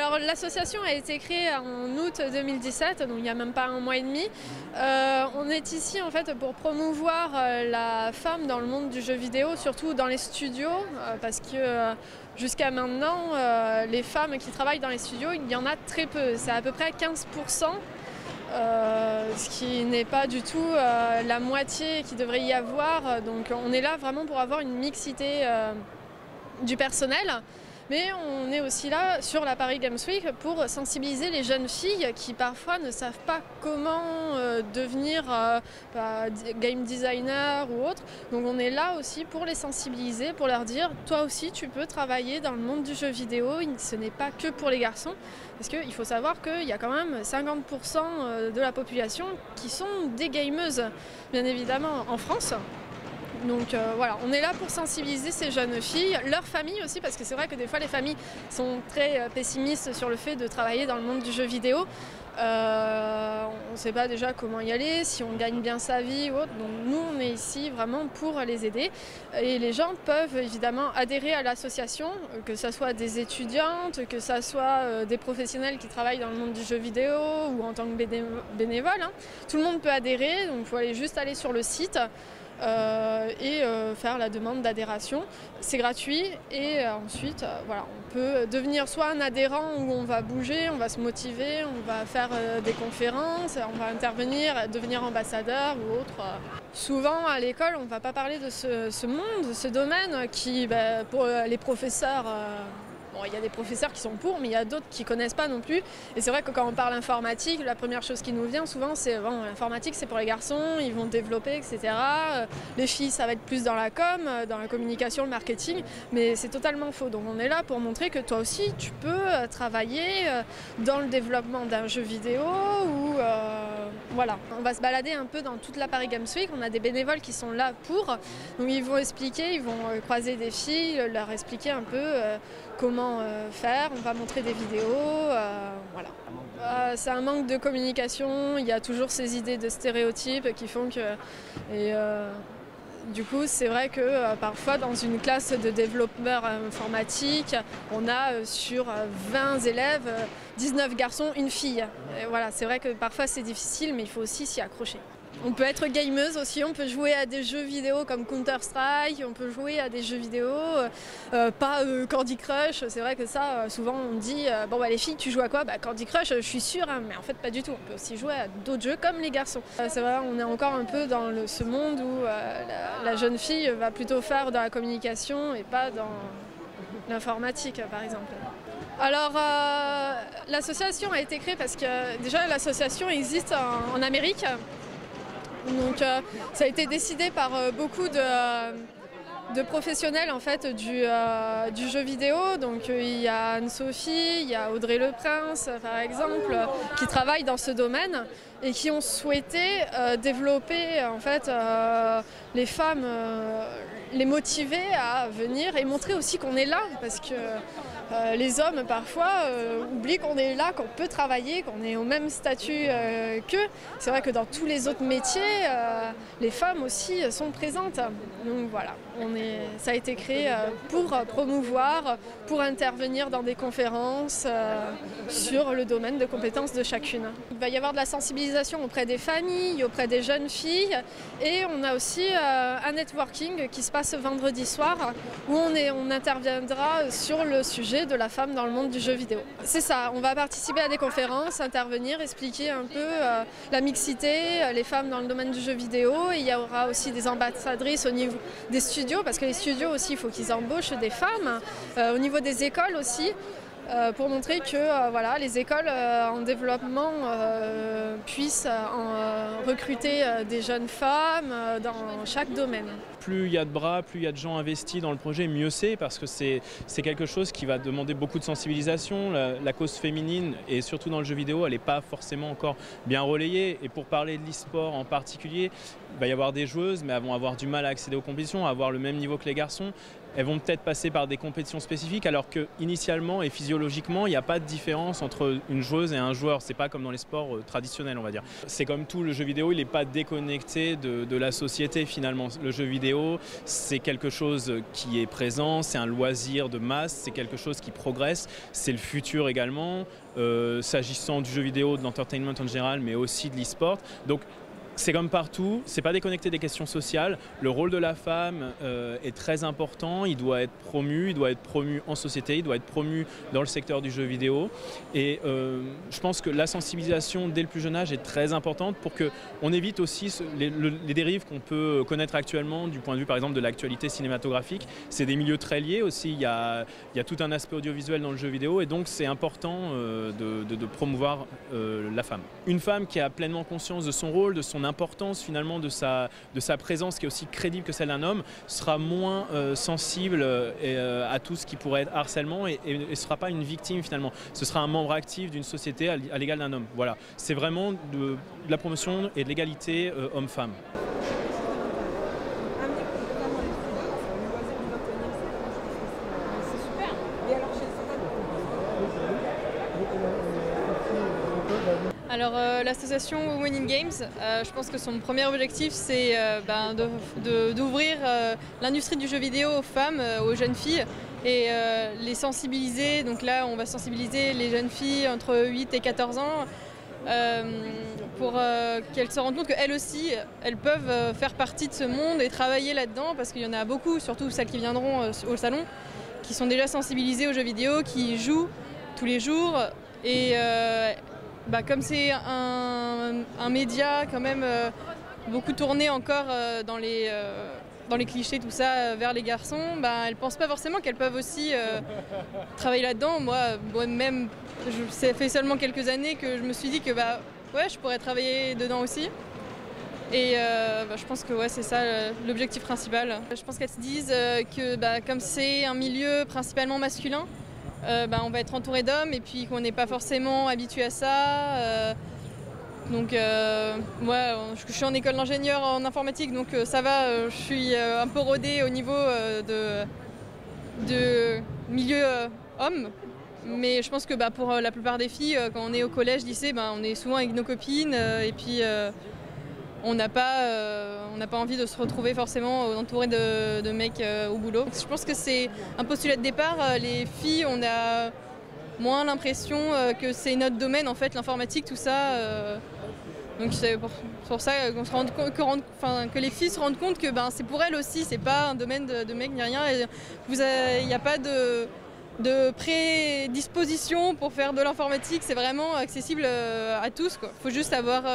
Alors l'association a été créée en août 2017, donc il n'y a même pas un mois et demi. On est ici en fait pour promouvoir la femme dans le monde du jeu vidéo, surtout dans les studios, parce que jusqu'à maintenant, les femmes qui travaillent dans les studios, il y en a très peu. C'est à peu près 15%. Ce qui n'est pas du tout la moitié qu'il devrait y avoir. Donc on est là vraiment pour avoir une mixité du personnel. Mais on est aussi là sur la Paris Games Week pour sensibiliser les jeunes filles qui parfois ne savent pas comment devenir game designer ou autre. Donc on est là aussi pour les sensibiliser, pour leur dire toi aussi tu peux travailler dans le monde du jeu vidéo, ce n'est pas que pour les garçons. Parce qu'il faut savoir qu'il y a quand même 50% de la population qui sont des gameuses, bien évidemment en France. Donc voilà, on est là pour sensibiliser ces jeunes filles, leurs familles aussi, parce que c'est vrai que des fois les familles sont très pessimistes sur le fait de travailler dans le monde du jeu vidéo. On ne sait pas déjà comment y aller, si on gagne bien sa vie ou autre. Donc nous, on est ici vraiment pour les aider. Et les gens peuvent évidemment adhérer à l'association, que ce soit des étudiantes, que ce soit des professionnels qui travaillent dans le monde du jeu vidéo ou en tant que bénévoles. Tout le monde peut adhérer, donc il faut juste aller sur le site. Et faire la demande d'adhération. C'est gratuit et ensuite voilà, on peut devenir soit un adhérent où on va bouger, on va se motiver, on va faire des conférences, on va intervenir, devenir ambassadeur ou autre. Souvent à l'école on ne va pas parler de ce monde, de ce domaine qui pour les professeurs bon, il y a des professeurs qui sont pour, mais il y a d'autres qui ne connaissent pas non plus. Et c'est vrai que quand on parle informatique, la première chose qui nous vient souvent, c'est bon, l'informatique c'est pour les garçons, ils vont développer, etc. Les filles, ça va être plus dans la com, dans la communication, le marketing, mais c'est totalement faux. Donc on est là pour montrer que toi aussi, tu peux travailler dans le développement d'un jeu vidéo ou voilà. On va se balader un peu dans toute la Paris Games Week, on a des bénévoles qui sont là pour, donc ils vont expliquer, ils vont croiser des filles, leur expliquer un peu comment faire, on va montrer des vidéos, voilà. C'est un manque de communication, il y a toujours ces idées de stéréotypes qui font que... du coup, c'est vrai que parfois dans une classe de développeurs informatiques, on a sur 20 élèves, 19 garçons, une fille. Et voilà, c'est vrai que parfois c'est difficile, mais il faut aussi s'y accrocher. On peut être gameuse aussi, on peut jouer à des jeux vidéo comme Counter-Strike, on peut jouer à des jeux vidéo, pas Candy Crush. C'est vrai que ça, souvent on dit bon les filles tu joues à quoi? Candy Crush, je suis sûre, hein, mais en fait pas du tout. On peut aussi jouer à d'autres jeux comme les garçons. C'est vrai, on est encore un peu dans ce monde où la jeune fille va plutôt faire dans la communication et pas dans l'informatique par exemple. Alors l'association a été créée parce que déjà l'association existe en Amérique. Donc ça a été décidé par beaucoup de professionnels en fait, du jeu vidéo. Donc il y a Anne-Sophie, il y a Audrey Le Prince par exemple, qui travaillent dans ce domaine et qui ont souhaité développer en fait, les femmes, les motiver à venir et montrer aussi qu'on est là parce que les hommes parfois oublient qu'on est là, qu'on peut travailler, qu'on est au même statut qu'eux. C'est vrai que dans tous les autres métiers, les femmes aussi sont présentes. Donc voilà, ça a été créé pour promouvoir, pour intervenir dans des conférences sur le domaine de compétences de chacune. Il va y avoir de la sensibilisation auprès des familles, auprès des jeunes filles et on a aussi un networking qui se passe vendredi soir où on interviendra sur le sujet de la femme dans le monde du jeu vidéo. C'est ça, on va participer à des conférences, intervenir, expliquer un peu la mixité, les femmes dans le domaine du jeu vidéo. Et il y aura aussi des ambassadrices au niveau des studios, parce que les studios aussi, il faut qu'ils embauchent des femmes. Au niveau des écoles aussi, pour montrer que voilà, les écoles en développement puissent recruter des jeunes femmes dans chaque domaine. Plus il y a de bras, plus il y a de gens investis dans le projet, mieux c'est, parce que c'est quelque chose qui va demander beaucoup de sensibilisation. La cause féminine, et surtout dans le jeu vidéo, elle n'est pas forcément encore bien relayée. Et pour parler de l'e-sport en particulier, il va y avoir des joueuses, mais elles vont avoir du mal à accéder aux compétitions, à avoir le même niveau que les garçons. elles vont peut-être passer par des compétitions spécifiques alors qu'initialement et physiologiquement, il n'y a pas de différence entre une joueuse et un joueur. C'est pas comme dans les sports traditionnels, on va dire. C'est comme tout, le jeu vidéo, il n'est pas déconnecté de la société finalement. Le jeu vidéo, c'est quelque chose qui est présent, c'est un loisir de masse, c'est quelque chose qui progresse, c'est le futur également, s'agissant du jeu vidéo, de l'entertainment en général, mais aussi de l'e-sport. Donc, c'est comme partout, c'est pas déconnecté des questions sociales. Le rôle de la femme est très important, il doit être promu en société, il doit être promu dans le secteur du jeu vidéo. Et je pense que la sensibilisation dès le plus jeune âge est très importante pour qu'on évite aussi les dérives qu'on peut connaître actuellement du point de vue par exemple de l'actualité cinématographique. C'est des milieux très liés aussi, il y a tout un aspect audiovisuel dans le jeu vidéo et donc c'est important de promouvoir la femme. Une femme qui a pleinement conscience de son rôle, de son importance finalement de sa présence qui est aussi crédible que celle d'un homme sera moins sensible à tout ce qui pourrait être harcèlement et ne sera pas une victime finalement. Ce sera un membre actif d'une société à l'égal d'un homme. Voilà, c'est vraiment de la promotion et de l'égalité homme-femme. Alors l'association Women in Games, je pense que son premier objectif c'est d'ouvrir l'industrie du jeu vidéo aux femmes, aux jeunes filles et les sensibiliser. Donc là on va sensibiliser les jeunes filles entre 8 et 14 ans pour qu'elles se rendent compte qu'elles aussi elles peuvent faire partie de ce monde et travailler là-dedans parce qu'il y en a beaucoup, surtout celles qui viendront au salon, qui sont déjà sensibilisées aux jeux vidéo, qui jouent tous les jours et comme c'est un média quand même beaucoup tourné encore dans les clichés, tout ça, vers les garçons, elles ne pensent pas forcément qu'elles peuvent aussi travailler là-dedans. Moi-même, ça fait seulement quelques années que je me suis dit que ouais, je pourrais travailler dedans aussi. Et je pense que ouais, c'est ça l'objectif principal. Je pense qu'elles se disent que comme c'est un milieu principalement masculin, on va être entouré d'hommes et puis qu'on n'est pas forcément habitué à ça. Donc moi, je suis en école d'ingénieur en informatique, donc ça va, je suis un peu rodée au niveau de milieu homme. Mais je pense que pour la plupart des filles, quand on est au collège, lycée, on est souvent avec nos copines et puis on n'a pas envie de se retrouver forcément entouré de mecs au boulot. Je pense que c'est un postulat de départ. Les filles, on a moins l'impression que c'est notre domaine, en fait, l'informatique, tout ça. Donc c'est pour ça qu'on se rend compte, que les filles se rendent compte que c'est pour elles aussi, c'est pas un domaine de mecs ni rien. Il n'y a pas de prédisposition pour faire de l'informatique, c'est vraiment accessible à tous, quoi. Faut juste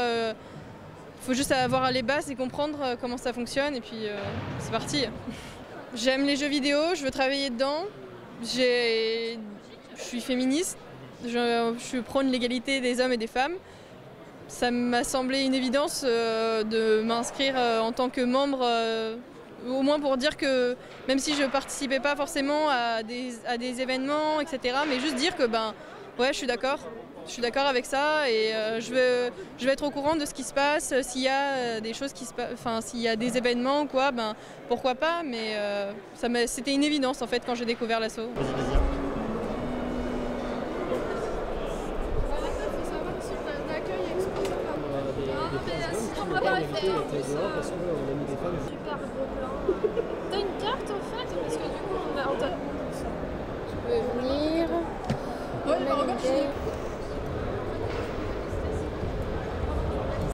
avoir les bases et comprendre comment ça fonctionne et puis c'est parti. J'aime les jeux vidéo, je veux travailler dedans. Je suis féministe, je prône l'égalité des hommes et des femmes. Ça m'a semblé une évidence de m'inscrire en tant que membre, au moins pour dire que même si je ne participais pas forcément à des événements, etc., mais juste dire que ouais, je suis d'accord. Je suis d'accord avec ça et je vais être au courant de ce qui se passe. S'il y a des choses s'il y a des événements ou quoi, pourquoi pas. Mais c'était une évidence en fait quand j'ai découvert l'asso. Super gros plan. T'as une carte en fait? Parce que du coup, tu peux venir. Ouais,